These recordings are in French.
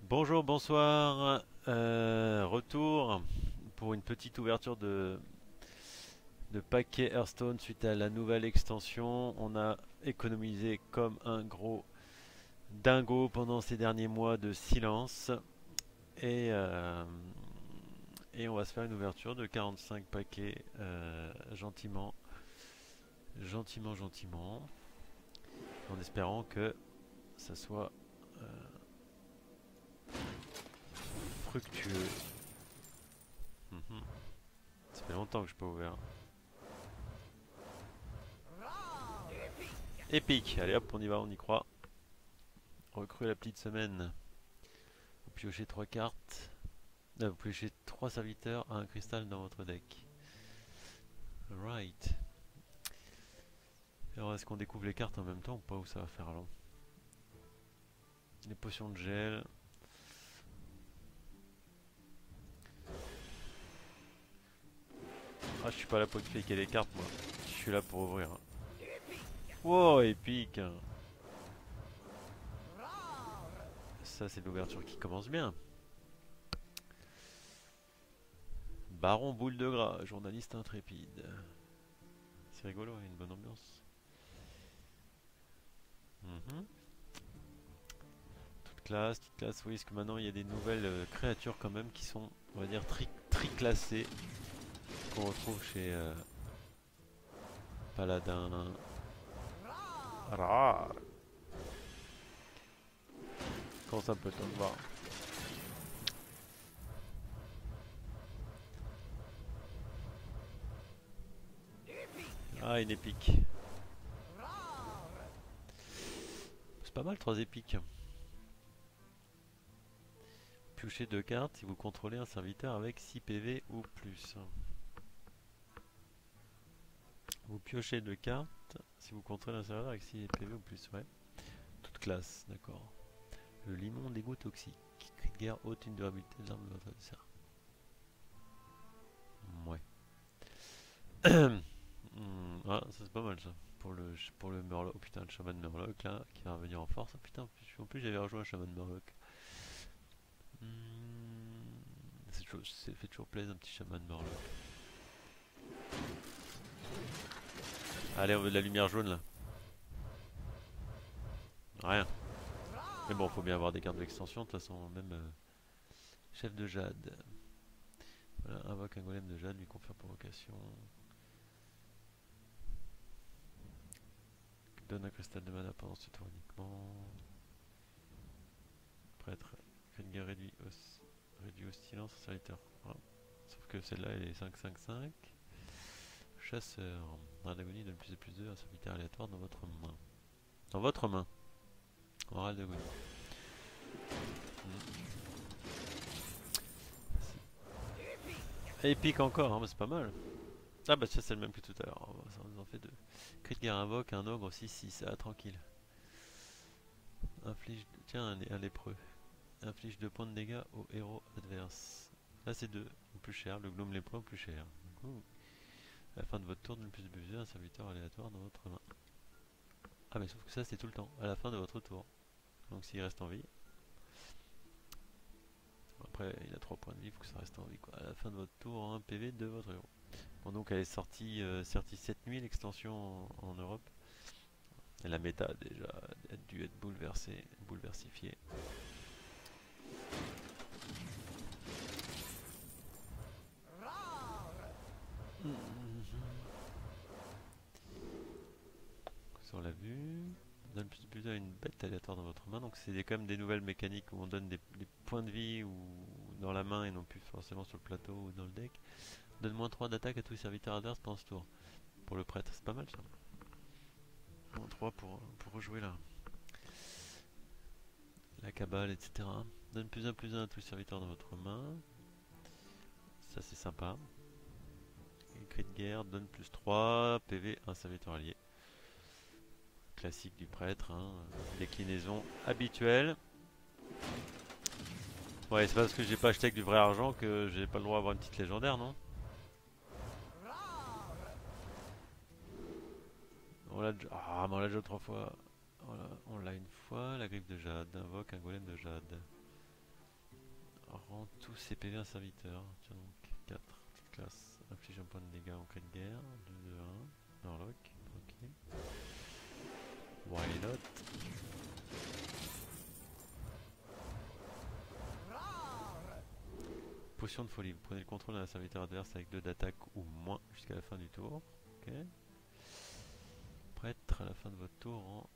Bonjour, bonsoir. Retour pour une petite ouverture de paquet Hearthstone suite à la nouvelle extension. On a économisé comme un gros dingo pendant ces derniers mois de silence. Et, euh, et on va se faire une ouverture de 45 paquets gentiment, gentiment, en espérant que ça soit fructueux. Mhm. Ça fait longtemps que je n'ai pas ouvert. Épique, allez hop, on y va, on y croit. Recrue la petite semaine. Vous piochez 3 cartes. Vous piochez 3 serviteurs à un cristal dans votre deck. Right. Alors est-ce qu'on découvre les cartes en même temps ou pas, ou ça va faire long? Les potions de gel. Ah, je suis pas là pour expliquer les cartes, moi. Je suis là pour ouvrir. Wow, épique. Ça, c'est l'ouverture qui commence bien. Baron boule de gras, journaliste intrépide. C'est rigolo, il y a une bonne ambiance. Mhm. Toute classe, oui, parce que maintenant il y a des nouvelles créatures quand même qui sont, on va dire, tri-classées, qu'on retrouve chez Paladin. Rar. Comment ça peut-on voir? Ah, une épique. C'est pas mal, 3 épiques. Piochez 2 cartes si vous contrôlez un serviteur avec 6 PV ou plus. Vous piochez 2 cartes si vous contrôlez un serviteur avec 6 PV ou plus, ouais. Toute classe, d'accord. Le limon d'égout toxique. Cri de guerre ôte une durabilité des armes de votre adversaire. Ouais. Ah, ça c'est pas mal ça. Pour le Murloc. Oh putain, le chaman Murloc là, qui va revenir en force. Ah, putain, en plus j'avais rejoint un chaman Murloc. Ça fait toujours plaisir un petit chaman Murloc. Allez, on veut de la lumière jaune là. Rien. Mais bon, faut bien avoir des cartes d'extension. De toute façon, même chef de jade. Voilà, invoque un golem de jade, lui confère provocation. Donne un cristal de mana pendant ce tour uniquement. Prêtre. Krieger réduit au silence au serviteur. Voilà. Sauf que celle-là elle est 5-5-5. Chasseur. Râle d'agonie donne plus de plus 2 à un serviteur aléatoire dans votre main. Dans votre main. Râle d'agonie. Épique encore, hein, c'est pas mal. Ah bah ça c'est le même que tout à l'heure. Ça nous en fait deux. Crit de guerre invoque un ogre 6-6. Ah tranquille. Inflige. Tiens, un lépreux. Inflige 2 points de dégâts au héros adverse. Là c'est 2 au plus cher. Le gnome lépreux au plus cher. Ouh. À la fin de votre tour, donne plus de budget un serviteur aléatoire dans votre main. Ah mais sauf que ça c'est tout le temps. À la fin de votre tour. Donc s'il reste en vie. Après il a 3 points de vie, il faut que ça reste en vie quoi. À la fin de votre tour, 1 PV de votre héros. Bon donc elle est sortie cette nuit l'extension en Europe. Et la méta a déjà a dû être bouleversifiée. Sur la vue, on donne plus à une bête aléatoire dans votre main. Donc c'est quand même des nouvelles mécaniques où on donne des points de vie ou dans la main et non plus forcément sur le plateau ou dans le deck. On donne moins 3 d'attaque à tous les serviteurs adverses pendant ce tour. Pour le prêtre, c'est pas mal ça. Moins 3 pour rejouer la cabale, etc. Donne plus un à tous les serviteurs dans votre main. Ça c'est sympa. Une cri de guerre, donne plus 3, PV, un serviteur allié. Classique du prêtre, hein. Déclinaison habituelle. Ouais, c'est pas parce que j'ai pas acheté avec du vrai argent que j'ai pas le droit d'avoir une petite légendaire, non? Ah, mais on l'a déjà 3 fois. Voilà, on l'a une fois, la griffe de jade, invoque un golem de jade. Rend tous ses PV à un serviteur. Tiens donc, 4, classe. Inflige un point de dégâts en cas de guerre. 2, 2, 1. Murloc, ok. Why not? Potion de folie. Vous prenez le contrôle d'un serviteur adverse avec 2 d'attaque ou moins jusqu'à la fin du tour. Ok. Prêtre à la fin de votre tour en...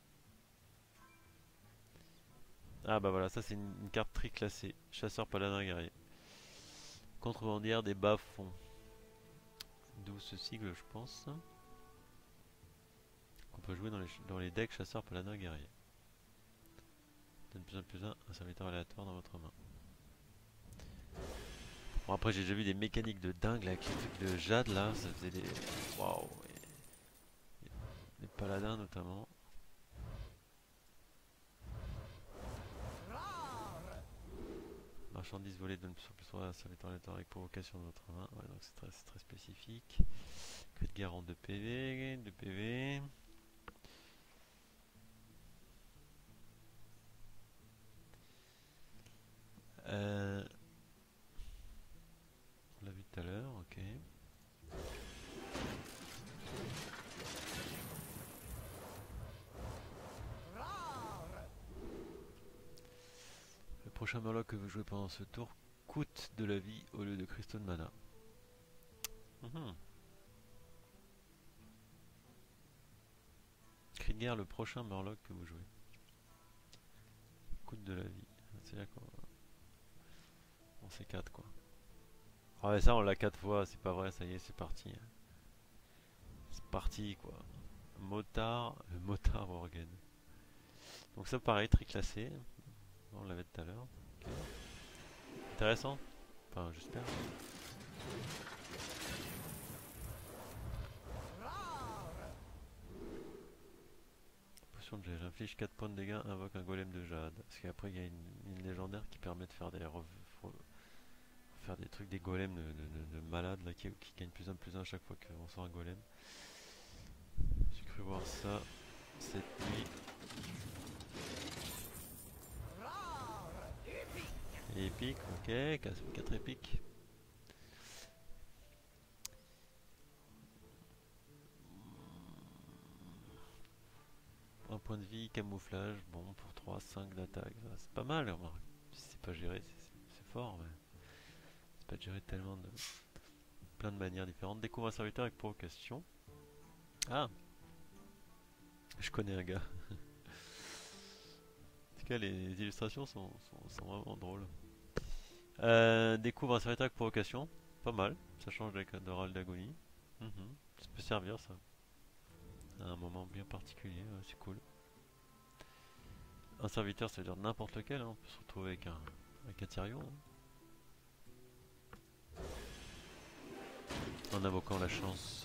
Ah bah voilà, ça c'est une carte tri classée. Chasseur, paladin, guerrier. Contrebandière des bas-fonds. D'où ce sigle, je pense. On peut jouer dans les decks chasseur, paladin, guerrier. Donne plus un serviteur aléatoire dans votre main. Bon après j'ai déjà vu des mécaniques de dingue là, avec les trucs de jade là, ça faisait des... Waouh. Les paladins notamment. Marchandise volée donne plus 3 à un serviteur aléatoire avec provocation de votre main. Ouais, donc c'est très spécifique. Crit de guerre en 2 PV, 2 PV. On l'a vu tout à l'heure, ok. Le prochain Murloc que vous jouez pendant ce tour coûte de la vie au lieu de cristaux de mana. Cri de guerre, le prochain Murloc que vous jouez coûte de la vie. C'est-à-dire qu'on sait 4 quoi. Ah ouais, ça on l'a 4 fois, c'est pas vrai, ça y est, c'est parti. C'est parti quoi. Motard, le motard Worgen. Donc ça pareil, très classé. On l'avait tout à l'heure. Okay. Intéressant. Enfin, j'espère. Potion de gel. Inflige 4 points de dégâts, invoque un golem de jade. Parce qu'après, il y a une légendaire qui permet de faire des trucs, des golems de malades là, qui gagnent plus 1 à chaque fois qu'on sort un golem. J'ai cru voir ça cette nuit. Épique, ok, 4 épiques. Un point de vie, camouflage, bon pour 3, 5 d'attaque, c'est pas mal, remarque. Si c'est pas géré, c'est fort, mais c'est pas géré tellement de plein de manières différentes. Découvre un serviteur avec provocation. Ah, je connais un gars. En tout cas, les illustrations sont vraiment drôles. Découvre un serviteur avec provocation, pas mal, ça change avec Doral d'agonie. Ça peut servir ça, à un moment bien particulier, ouais, c'est cool. Un serviteur, ça veut dire n'importe lequel, hein. On peut se retrouver avec un Tyrion. Hein. En invoquant la chance.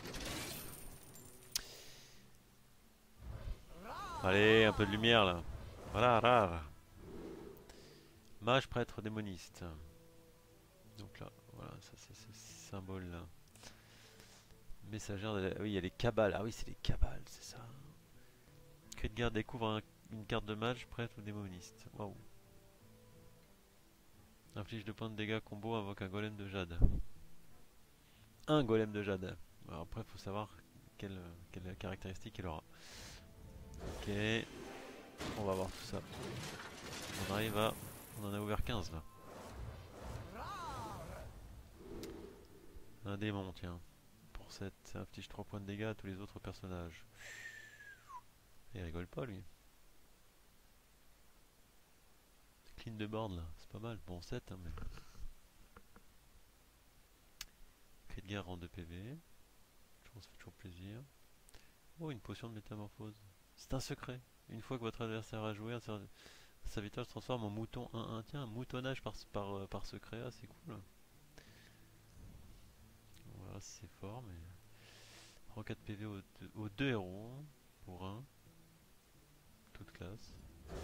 Allez, un peu de lumière là. Voilà, rare. Mage, prêtre, démoniste. Donc là, voilà, ça c'est ce symbole là. Messagère de la... Oui, il y a les cabales. Ah oui, c'est les cabales, c'est ça. Cri de guerre découvre une carte de mage, prêtre ou démoniste. Waouh. Inflige 2 points de dégâts combo, invoque un golem de jade. Un golem de jade. Alors après, il faut savoir quelle caractéristique il aura. Ok. On va voir tout ça. On arrive à... On en a ouvert 15 là. Un démon, tiens. Pour cette, ça inflige 3 points de dégâts à tous les autres personnages. Il rigole pas lui. Clean de board là, c'est pas mal. Bon 7 hein, mais... Cri de guerre en 2 PV. Je pense que ça fait toujours plaisir. Oh, une potion de métamorphose. C'est un secret. Une fois que votre adversaire a joué, un serviteur se transforme en mouton 1-1. Tiens, un moutonnage par secret, ah, c'est cool. Voilà, c'est fort, mais... Prends 4 PV aux 2 héros. Pour 1. Toute classe.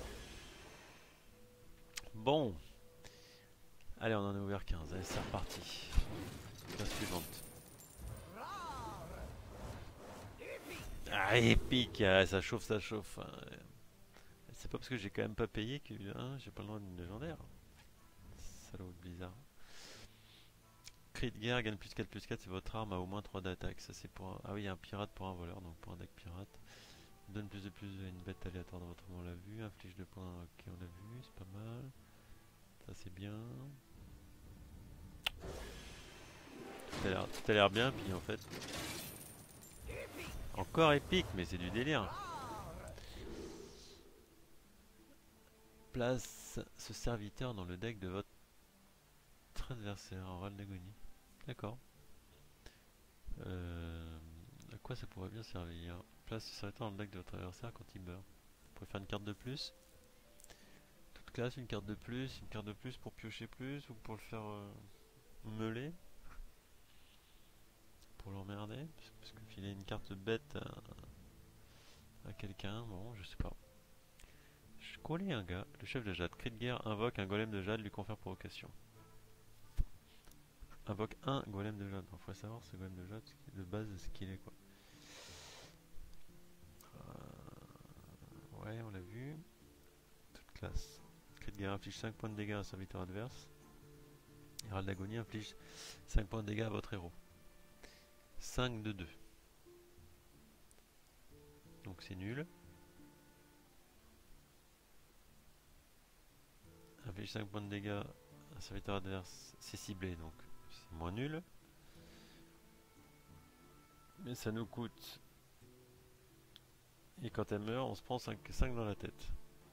Bon. Allez, on en a ouvert 15. Allez, c'est reparti. La suivante. Ah, épique. Ah, ça chauffe, ça chauffe. C'est pas parce que j'ai quand même pas payé que hein, j'ai pas le droit d'une légendaire. Salaud de Blizzard. Cri de guerre, gagne plus 4, c'est votre arme a au moins 3 d'attaque. Ça c'est pour un... Ah oui, il y a un pirate pour un voleur, donc pour un deck pirate. Donne plus de plus à une bête aléatoire dans votre main, on l'a vu. Inflige 2 points, ok on l'a vu, c'est pas mal. Ça c'est bien. Tout a l'air bien, puis en fait... Encore épique, mais c'est du délire. Place ce serviteur dans le deck de votre adversaire en râle d'agonie. D'accord. À quoi ça pourrait bien servir? Place ce serviteur dans le deck de votre adversaire quand il meurt. Vous pouvez faire une carte de plus. Toute classe, une carte de plus pour piocher plus ou pour le faire meuler. Pour l'emmerder. Parce que filer une carte bête à quelqu'un, bon, je sais pas. Je connais un gars, le chef de Jade. Cri de guerre invoque un golem de Jade, lui confère provocation. Invoque un golem de Jade. Il faut savoir ce golem de Jade, de base ce qu'il est quoi. Ouais, on l'a vu. Toute classe. Cri de guerre inflige 5 points de dégâts à un serviteur adverse. Hérald d'agonie inflige 5 points de dégâts à votre héros. 5 de 2. Donc c'est nul. Inflige 5 points de dégâts à un serviteur adverse, c'est ciblé donc c'est moins nul. Mais ça nous coûte. Et quand elle meurt, on se prend 5 dans la tête.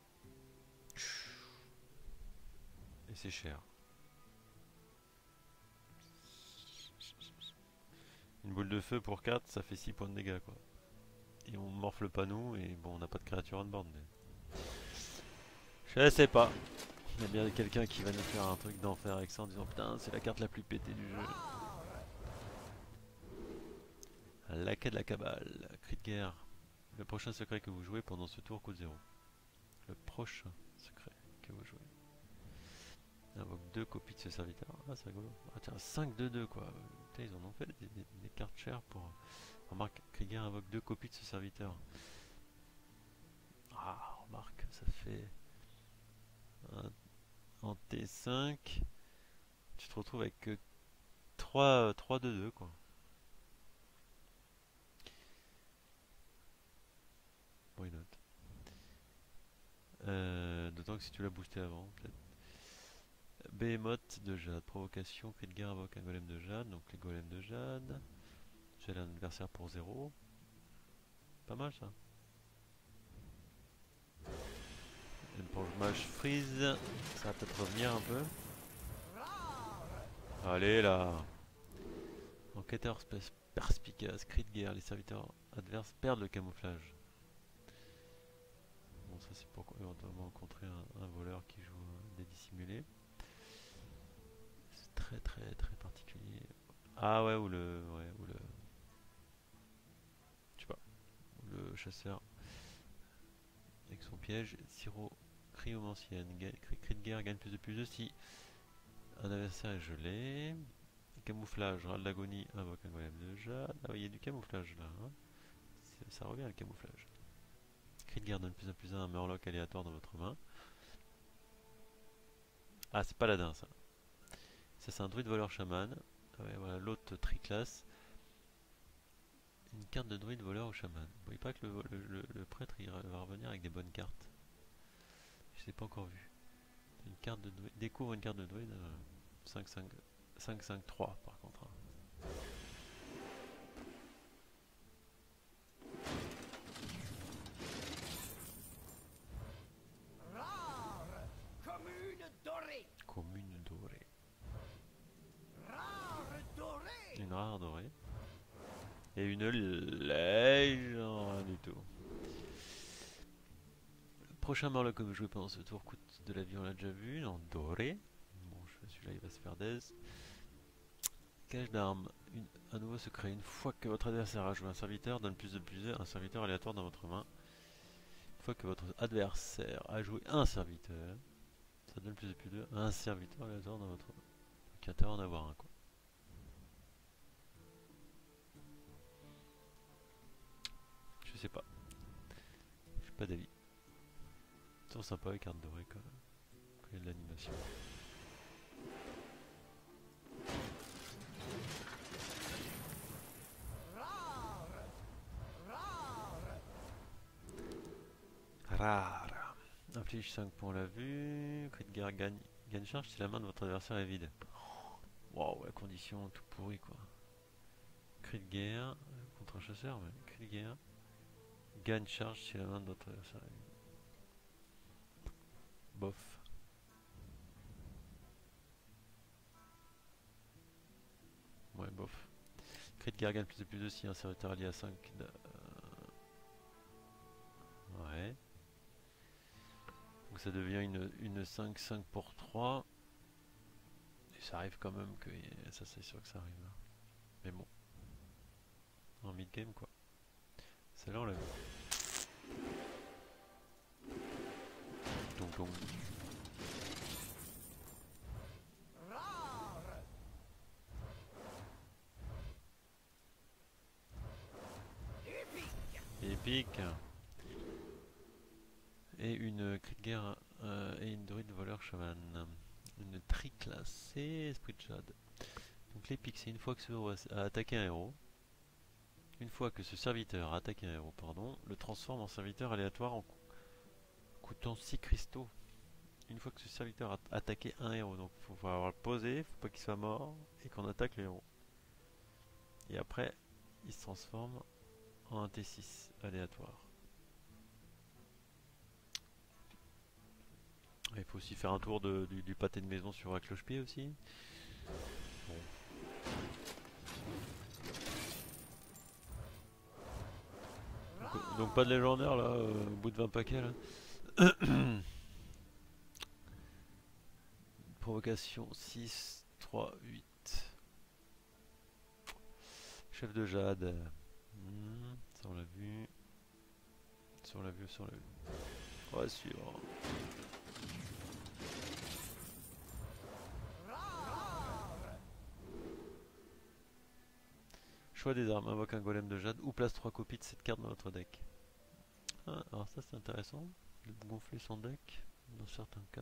Et c'est cher. Une boule de feu pour 4, ça fait 6 points de dégâts quoi. Et on morfle pas nous, et bon, on n'a pas de créature on board. Mais... Je sais pas. Il y a bien quelqu'un qui va nous faire un truc d'enfer avec ça en disant putain, c'est la carte la plus pétée du jeu. Laquais de la cabale, cri de guerre. Le prochain secret que vous jouez pendant ce tour coûte 0. Le prochain secret que vous jouez. Invoque 2 copies de ce serviteur. Ah, c'est rigolo. Ah, tiens, 5 de 2 quoi. Putain, ils en ont fait des cartes chères pour. Remarque, Krieger invoque 2 copies de ce serviteur. Ah, remarque, ça fait. En T5, tu te retrouves avec 3 de 2 quoi. Why not? D'autant que si tu l'as boosté avant, peut-être. Behemoth de Jade, provocation, cri de guerre invoque un golem de Jade, donc les golems de Jade. J'ai un adversaire pour 0. Pas mal ça. Pour le match freeze, ça va peut-être revenir un peu. Allez là. Enquêteur perspicace, cri de guerre, les serviteurs adverses perdent le camouflage. Bon ça c'est pour éventuellement rencontrer un voleur qui joue des dissimulés. C'est très très très particulier. Ah ouais ou le... Ouais, ou le... Je sais pas. Ou le chasseur. Avec son piège, Siro cryomancienne, cri de guerre gagne plus de si un adversaire est gelé. Camouflage, râle d'agonie, invoque un golem de jade. Ah oui, il y a du camouflage là. Hein. Ça revient le camouflage. Cri de guerre donne plus 1 à un murloc aléatoire dans votre main. Ah, c'est paladin ça. Ça, c'est un druide voleur chaman. Ouais, voilà, l'autre triclasse. Une carte de druide voleur ou chaman. Vous voyez pas que le prêtre il va revenir avec des bonnes cartes. Je l'ai pas encore vu. Une carte de druide. Découvre une carte de druide. 5-5-3 par contre. Hein. Rare commune dorée. Commune dorée. Rare dorée. Une rare dorée. Et une légende, rien du tout. Le prochain Murloc que vous jouez pendant ce tour coûte de la vie, on l'a déjà vu, en doré. Bon, celui-là il va se faire d'aise. Cache d'armes, un nouveau secret. Une fois que votre adversaire a joué un serviteur, donne plus de un serviteur aléatoire dans votre main. Une fois que votre adversaire a joué un serviteur, ça donne plus de un serviteur aléatoire dans votre main. Donc il y a intérêt à en avoir un quoi. Je sais pas. Je suis pas d'avis. C'est toujours sympa les cartes dorées quand même. Quand il y a de l'animation. Inflige 5 points, on l'a vu. Crit de guerre gagne charge si la main de votre adversaire est vide. Waouh, la condition tout pourri quoi. Crit de guerre contre un chasseur, mais crit de guerre. Gagne charge si la main de votre adversaire est vide. Bof. Ouais, bof. Crit de guerre gagne plus de si un serviteur allié à 5. Ouais. Donc ça devient une 5-5 pour 3. Et ça arrive quand même que... Ça c'est sûr que ça arrive là. Mais bon. En mid-game quoi. Celle-là on l'a vu. Donc. Rare. Épique. Épique. Et une crit de guerre et une druide voleur chaman. Une triclassée esprit de jade. Donc l'épique c'est une fois que ce héros a attaqué un héros. Une fois que ce serviteur a attaqué un héros, pardon, le transforme en serviteur aléatoire en coûtant 6 cristaux. Une fois que ce serviteur a attaqué un héros, donc il faut avoir le posé, faut pas qu'il soit mort et qu'on attaque le héros. Et après, il se transforme en un T6 aléatoire. Il faut aussi faire un tour du pâté de maison sur la cloche-pied aussi. Bon. Donc pas de légendaire là, au bout de 20 paquets là. Provocation 6, 3, 8. Chef de jade. Ça on l'a vu. Ça on l'a vu, ça on l'a vu. On va suivre. Choix des armes, invoque un golem de jade ou place 3 copies de cette carte dans votre deck. Ah, alors ça c'est intéressant, de gonfler son deck dans certains cas.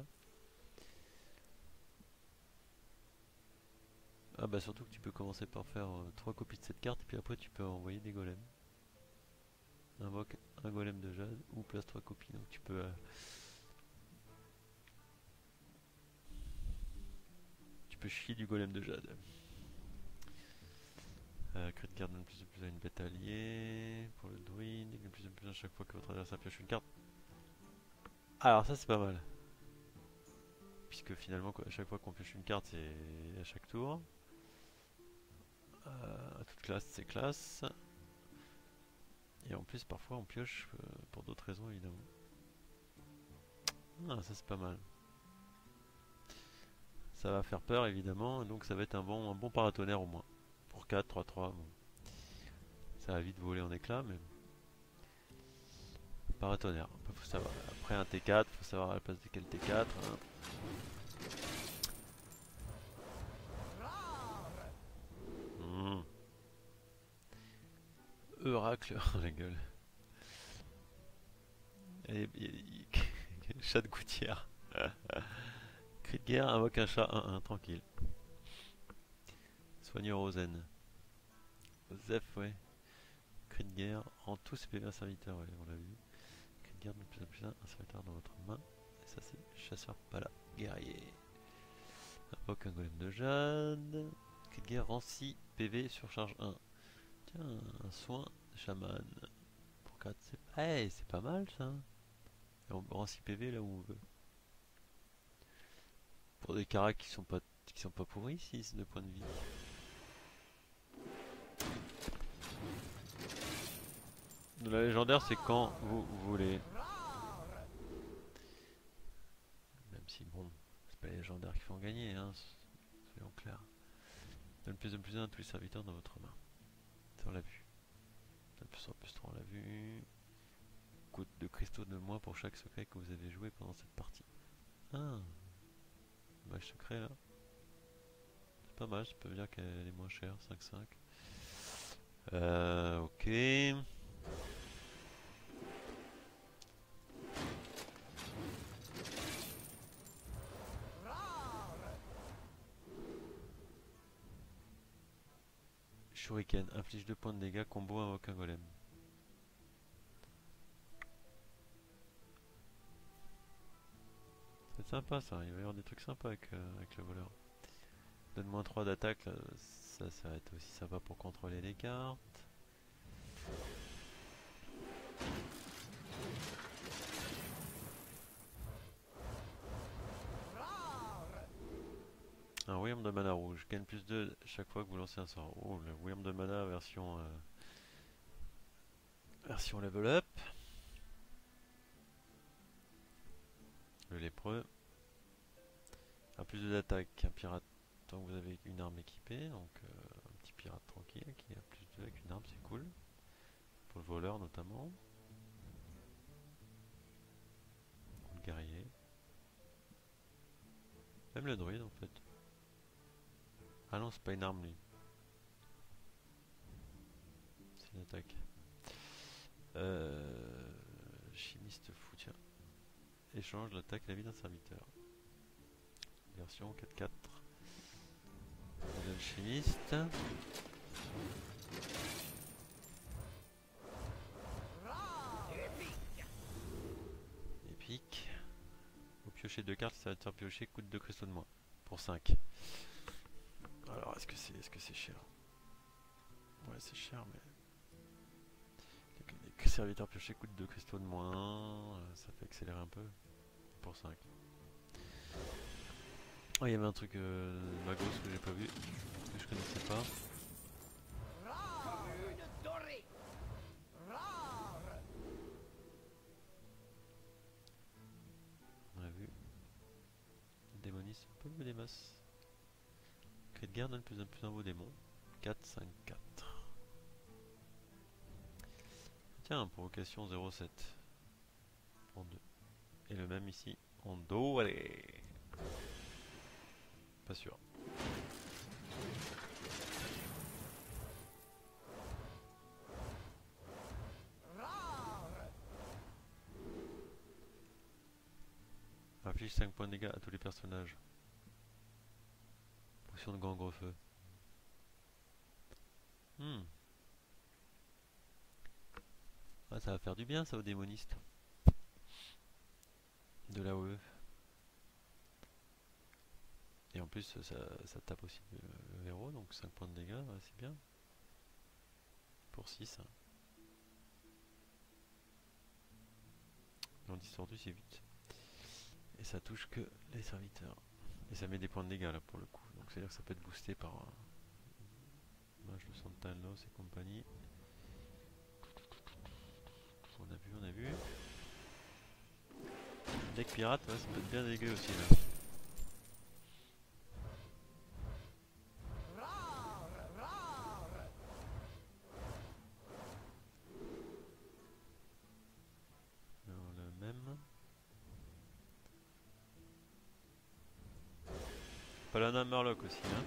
Ah bah surtout que tu peux commencer par faire 3 copies de cette carte et puis après tu peux envoyer des golems. Invoque un golem de jade ou place 3 copies, donc tu peux... tu peux chier du golem de jade. Crit de garde donne plus de plus à une bête alliée. Pour le druide, il gagne plus de plus à chaque fois que votre adversaire pioche une carte. Alors ça c'est pas mal. Puisque finalement à chaque fois qu'on pioche une carte c'est à chaque tour. Toute classe c'est classe. Et en plus parfois on pioche pour d'autres raisons évidemment. Ah ça c'est pas mal. Ça va faire peur évidemment, donc ça va être un bon paratonnerre au moins. Pour 4, 3, 3, bon. Ça va vite voler en éclats, mais... Paratonnerre, faut savoir. Après un T4, faut savoir à la place de quel T4. Hein. Euracle, la gueule. Et, chat de gouttière. Cri de guerre, invoque un chat 1-1, tranquille. Soigneur Rosen. Zef, ouais. Cri de guerre, en tout c'est PV un serviteur, ouais, on l'a vu. Cri de guerre, de plus en plus un serviteur dans votre main. Et ça c'est chasseur, pas là, guerrier. Invoque un golem de jade. Cri de guerre, rend 6 PV sur charge 1. Tiens, un soin chaman. Pour 4, c'est pas mal ça. Et on rend 6 PV là où on veut. Pour des caras qui sont pas pourris, 6 de points de vie. La légendaire c'est quand vous voulez. Même si bon, c'est pas les légendaires qui font gagner, hein, soyons clairs. Donne plus de plus 1 à tous les serviteurs dans votre main. Ça on l'a vu. Donne plus 3 plus 3 on l'a vu. Coûte de cristaux de moins pour chaque secret que vous avez joué pendant cette partie. Ah, mage secret là. C'est pas mal, ça peut dire qu'elle est moins chère, 5-5. Ok. Shuriken, inflige 2 points de dégâts, combo invoque un golem. être sympa ça, il va y avoir des trucs sympas avec le voleur. Donne moins 3 d'attaque, ça va être aussi sympa pour contrôler les cartes. Un Wyrm de mana rouge, gagne plus 2 chaque fois que vous lancez un sort. Oh, le Wyrm de mana version level up. Le lépreux. Un plus 2 d'attaque, un pirate tant que vous avez une arme équipée, donc un petit pirate tranquille qui a plus 2 avec une arme, c'est cool. Pour le voleur notamment. Ou le guerrier. Même le druide en fait. Ah non, c'est pas une arme lui. C'est une attaque. Chimiste fou, tiens. Échange l'attaque la vie d'un serviteur. Version 4-4. Le chimiste. Épique. Au piocher 2 cartes, le serviteur pioché coûte 2 cristaux de moins. Pour 5. Alors, est-ce que c'est cher? Ouais, c'est cher, mais... Les serviteurs piochés coûtent 2 cristaux de moins. Ça fait accélérer un peu. Pour 5. Oh, il y avait un truc Magos que j'ai pas vu, que je connaissais pas. On a vu. Démoniste, un peu le des masses. Clé de guerre donne plus un beau démon. 4, 5, 4. Tiens, provocation 0,7. En 2. Et le même ici. En dos, allez. Pas sûr. Inflige 5 points de dégâts à tous les personnages. Potion de gangre feu. Ah, ça va faire du bien ça aux démonistes. De l'AOE. Et en plus ça tape aussi le héros, donc 5 points de dégâts, ouais, c'est bien. Pour 6. Hein. En distordu c'est 8. Et ça touche que les serviteurs. Et ça met des points de dégâts là pour le coup. Donc c'est à dire que ça peut être boosté par mage de Santalos et compagnie. On a vu. Deck pirate, ouais, ça peut être bien dégueu aussi là. Alors, le même. Paladin Murloc aussi hein.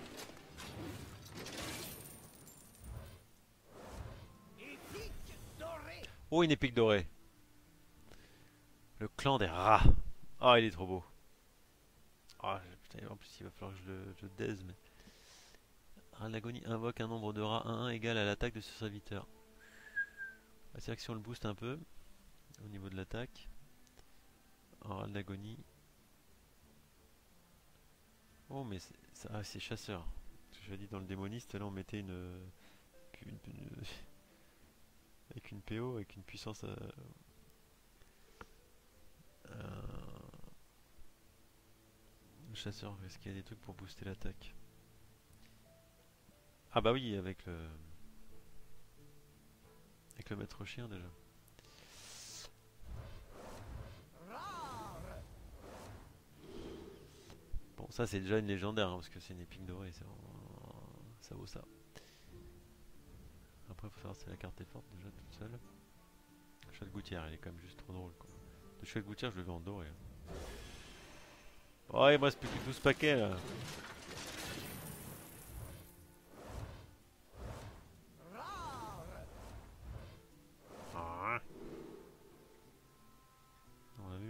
Oh, une épique dorée. Le clan des rats. Ah, il est trop beau. Ah, putain, en plus il va falloir que je le daise. Mais... Rat de l'agonie invoque un nombre de rats 1-1 égal à l'attaque de ce serviteur. C'est vrai que si on le booste un peu au niveau de l'attaque. En rat de l'agonie. Oh, mais c'est chasseur. Je l'ai dit dans le démoniste, là on mettait avec une PO, avec une puissance le chasseur, est-ce qu'il y a des trucs pour booster l'attaque? Ah bah oui, avec le maître chien déjà. Bon, ça c'est déjà une légendaire, hein, parce que c'est une épique dorée, ça vaut ça. Après, il faut savoir si la carte est forte déjà toute seule. Le chat de gouttière, elle est quand même juste trop drôle quoi. Le chat de gouttière, je le veux en doré. Hein. Oh, il me reste plus que 12 paquets là. Ah. On a eu.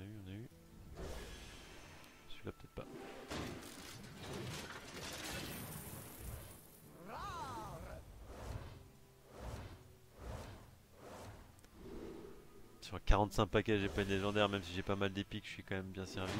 Celui-là peut-être pas. Sur 45 paquets, j'ai pas une légendaire, même si j'ai pas mal d'épiques, je suis quand même bien servi.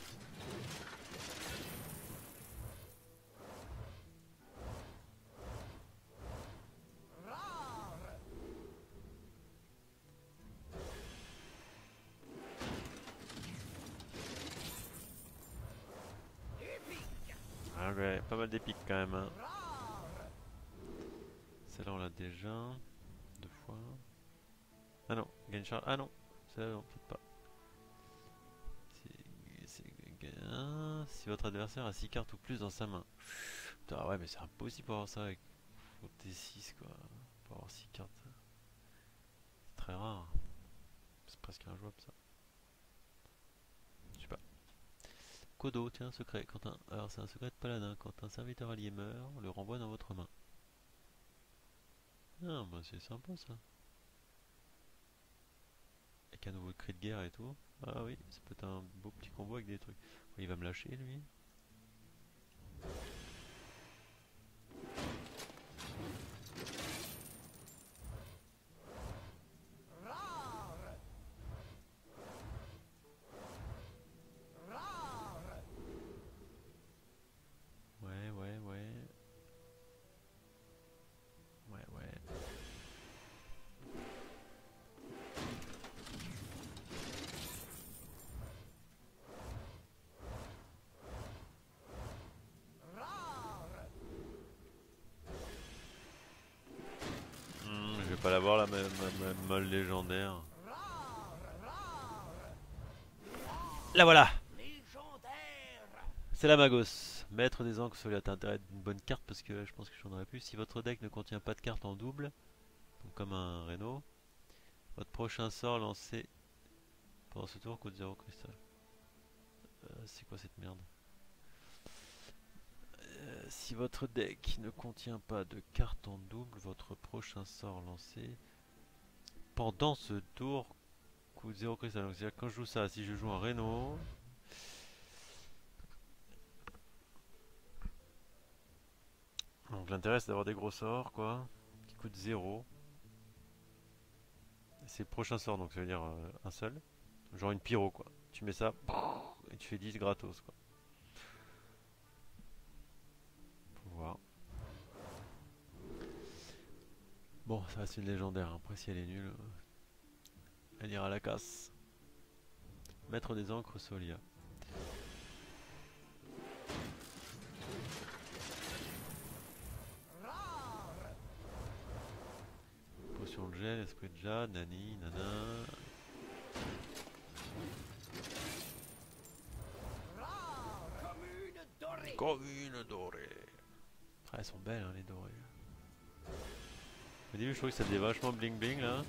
Ah ouais, pas mal d'épiques quand même. Hein. Celle-là on l'a déjà. 2 fois. Ah non, gain charge. Ah non, celle-là non, peut-être pas. Si votre adversaire a 6 cartes ou plus dans sa main. Putain, ouais, mais c'est impossible pour avoir ça avec T6 quoi. Pour avoir 6 cartes. C'est très rare. C'est presque injouable ça. Je sais pas. Kodo, tiens, secret. Alors c'est un secret de paladin. Quand un serviteur allié meurt, on le renvoie dans votre main. Ah, bah c'est sympa ça. Avec un nouveau cri de guerre et tout. Ah oui, ça peut être un beau petit combo avec des trucs. Il va me lâcher lui. Ouais, ouais, ouais. Ouais, ouais. Je vais pas l'avoir la ma molle légendaire. La voilà! C'est la Magos. Maître des encres, ça a intérêt d'une bonne carte parce que je pense que j'en aurais plus. Si votre deck ne contient pas de carte en double, donc comme un Reno, votre prochain sort lancé pendant ce tour coûte 0 cristal. C'est quoi cette merde? Si votre deck ne contient pas de carte en double, votre prochain sort lancé pendant ce tour coûte 0 cristal. Donc c'est-à-dire que quand je joue ça, si je joue un Reno, donc l'intérêt c'est d'avoir des gros sorts quoi, qui coûtent 0. C'est le prochain sort, donc ça veut dire un seul. Genre une pyro quoi. Tu mets ça et tu fais 10 gratos quoi. Faut voir. Bon, ça reste une légendaire. Après, si elle est nulle, elle ira à la casse. Maître des encres Solia. Potion de gel, esprit de jade, nani, nana. Commune dorée. Ah, elles sont belles hein, les dorées. Au début, je trouvais que ça faisait vachement bling bling là.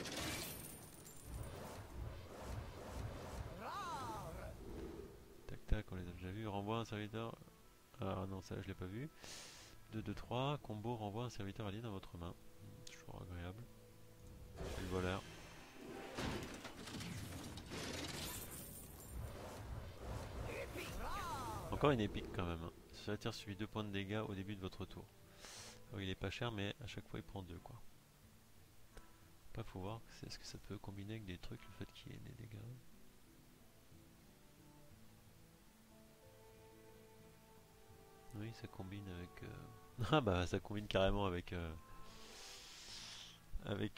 Tac tac, on les a déjà vus. Renvoie un serviteur. Ah non, ça je l'ai pas vu. 2, 2, 3. Combo renvoie un serviteur allié dans votre main. Toujours agréable. Je suis le voleur. Encore une épique quand même. Ce serviteur subit 2 points de dégâts au début de votre tour. Alors, il est pas cher, mais à chaque fois il prend 2 quoi. Après, faut voir est-ce que ça peut combiner avec des trucs, le fait qu'il y ait des dégâts. Oui, ça combine avec. Ah bah, ça combine carrément avec. Avec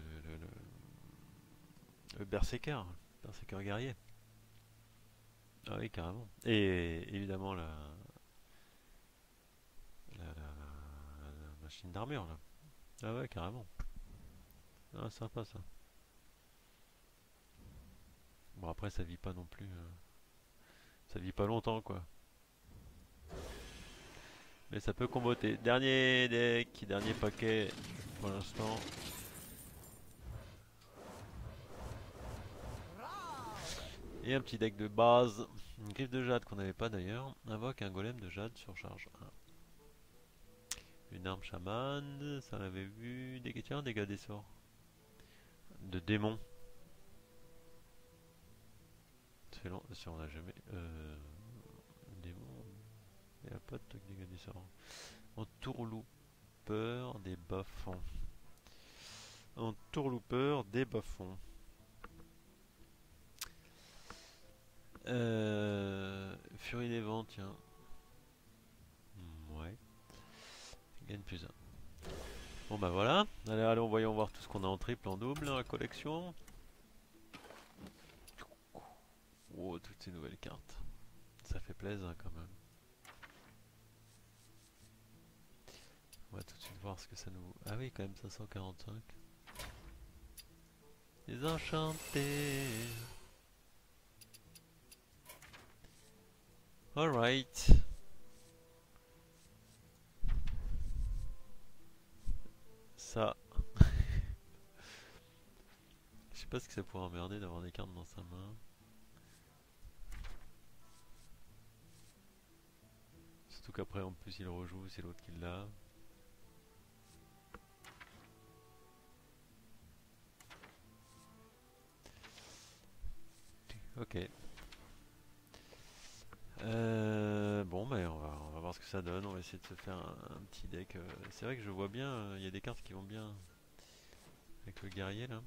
le Berserker. Berserker guerrier. Ah oui, carrément. Et évidemment la machine d'armure là. Ah ouais, carrément. Ah, sympa ça. Bon, après, ça vit pas non plus. Ça vit pas longtemps quoi. Mais ça peut comboter. Dernier deck, dernier paquet pour l'instant. Et un petit deck de base. Une griffe de jade qu'on n'avait pas d'ailleurs. Invoque un golem de jade sur charge 1. Une arme chamane, ça on l'avait vu. Tiens, dégâts des sorts. De démon. C'est long, si on n'a jamais. Démon. Il n'y a pas de truc dégâts des sorts. Entourloupeur des bas-fonds. Entourloupeur des bas-fonds. Furie des vents, tiens. Ouais. Gagne plus un. Bon bah voilà. Allez, allons, voyons voir tout ce qu'on a en triple, en double dans la collection. Oh, toutes ces nouvelles cartes. Ça fait plaisir quand même. On va tout de suite voir ce que ça nous... Ah oui, quand même 545. Désenchanté. Alright. Ça. Je sais pas ce que ça pourrait emmerder d'avoir des cartes dans sa main. Surtout qu'après en plus il rejoue, c'est l'autre qui l'a. Ok. Bon, ben on va voir ce que ça donne. On va essayer de se faire un petit deck. C'est vrai que je vois bien, il y a des cartes qui vont bien avec le guerrier là.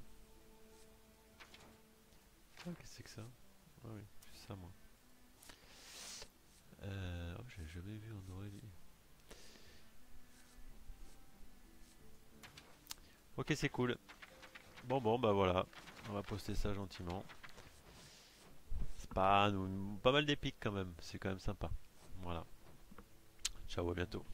Ah, qu'est-ce que c'est que ça? Ah oui, c'est ça moi. Oh, j'ai jamais vu en Aurélie. Ok, c'est cool. Bon, bah voilà. On va poster ça gentiment. C'est pas mal d'épiques quand même. C'est quand même sympa. Voilà. Ciao, à bientôt.